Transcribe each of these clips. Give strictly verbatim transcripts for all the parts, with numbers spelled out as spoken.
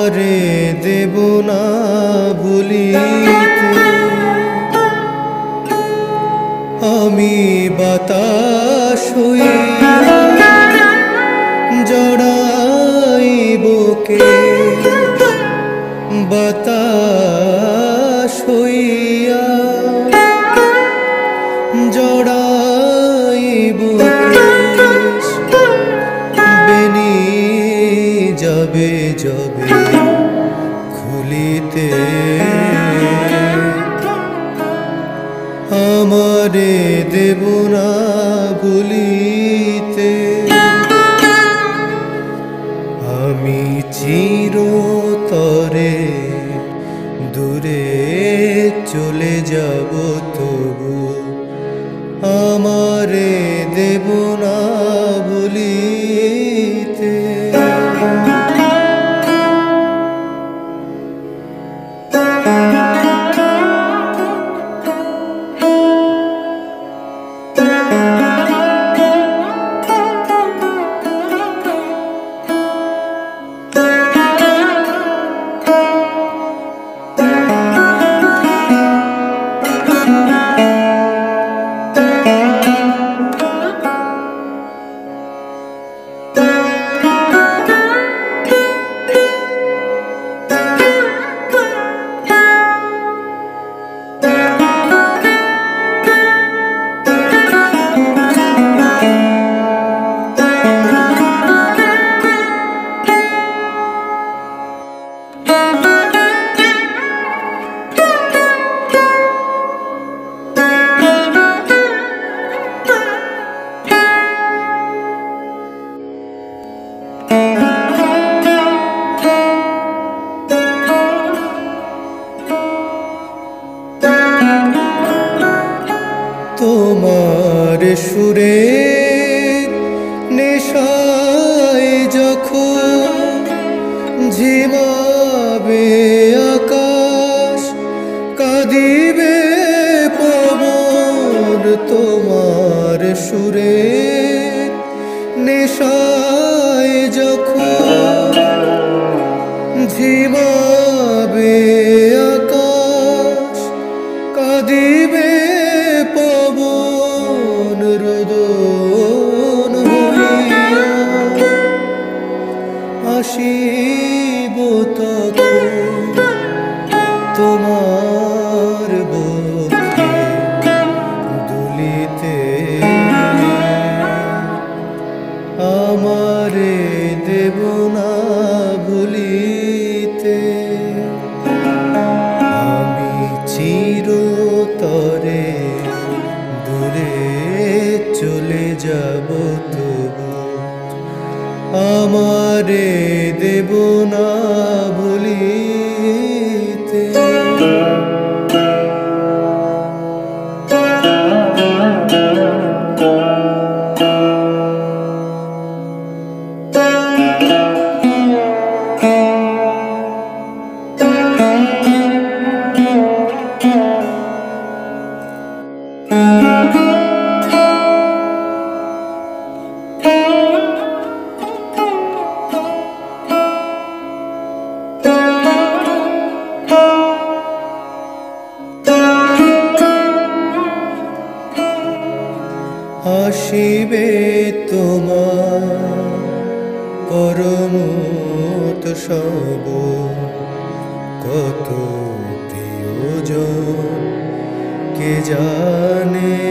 আমারে দেব না ভুলিতে, আমি বাতাস হইয়া জড়াইব কে, বাতাস হইয়া জড়াইব বেনি যাবে যাবে খুলিতে, আমারে দেব না ভুলিতে। আমি চিরতরে দূরে চলে যাব তবু আমারে দেব না ভুলিতে। তোমার সুরে নেশায় যখন ঝিমাবে আকাশ, কাঁদিবে পবন। তোমার সুরে নেশায় যখন ঝিমাবে আকাশ, কাঁদিবে পবন রোদন হইয়া আসিব তখন তোমার বক্ষে দুলিতে, আমারে দেব না ভুলিতে। আমি চিরতরে দূরে চলে যাব তবু আমারে দেব না ভুলিতে। আসিবে তোমার পরমোৎসব, কত প্রিয়জন কে জানে,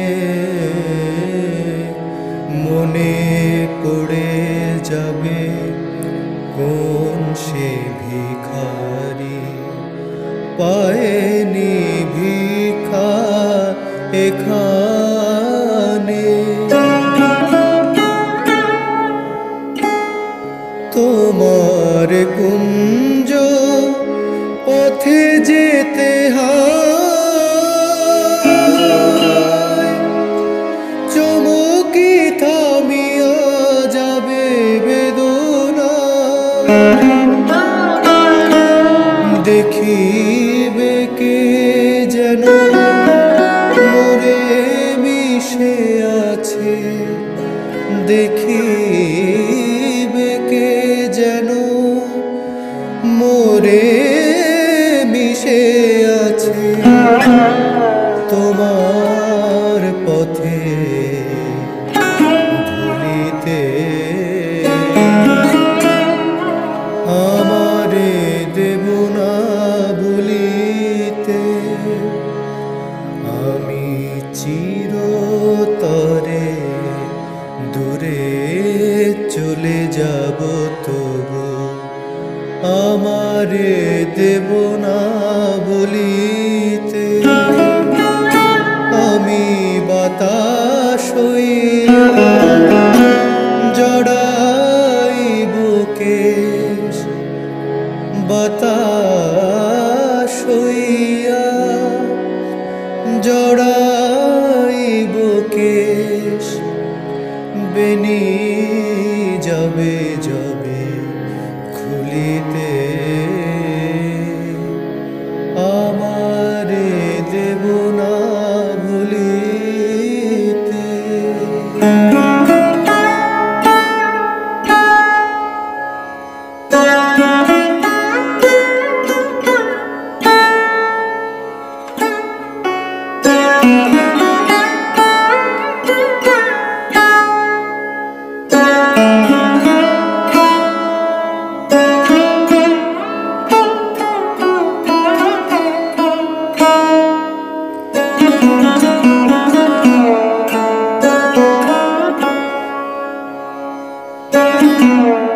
মনে পড়ে যাবে কোন সে ভিখারি, পায়নি ভিক্ষা এখানে। তোমার কুঞ্জ পথে যেতে হয়, চমকি থামিয়া যাবে বেদনা, দেখিবে কে যেন মোরে মিশে আছে, দেখিবে কে যেন তবু আমারে দেব না বলিতে। আমি বাতাস হইয়া জড়াইব কেশ, বাতাস হইয়া জড়াইব কেশ, বেনি যাবে যাবে খুলিতে আমারে দেব না ভুলিতে। Thank you.